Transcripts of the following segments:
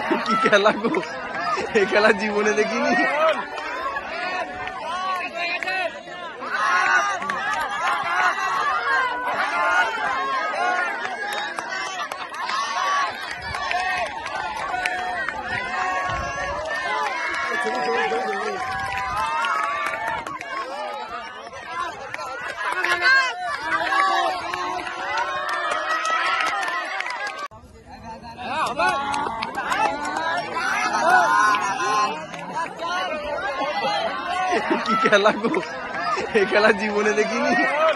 কি খেলা গো, এই খেলা জীবনে দেখিনি। কি খেলা গো, এই খেলা জীবনে দেখিনি।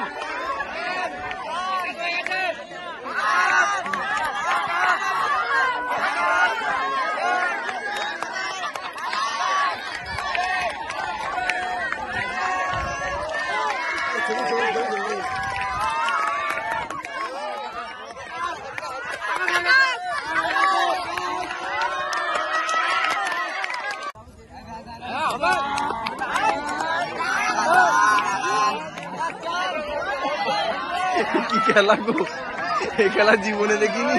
কি খেলা গো, এই খেলা জীবনে দেখিনি।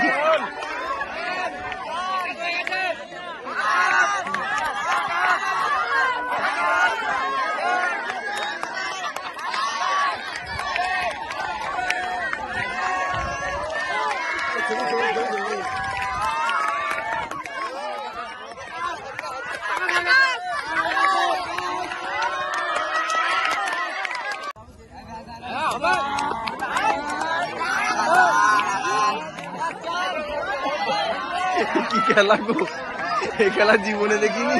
কি খেলা গো, এই খেলা জীবনে দেখিনি।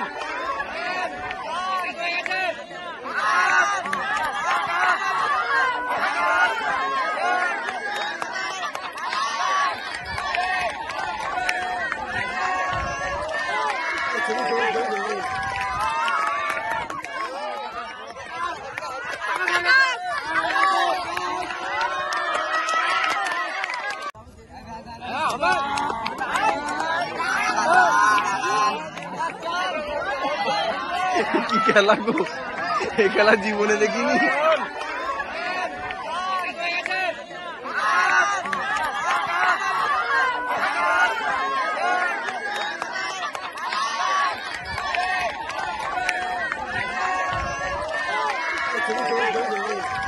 কি খেলা গো, এই খেলা জীবনে দেখিনি। Thank you.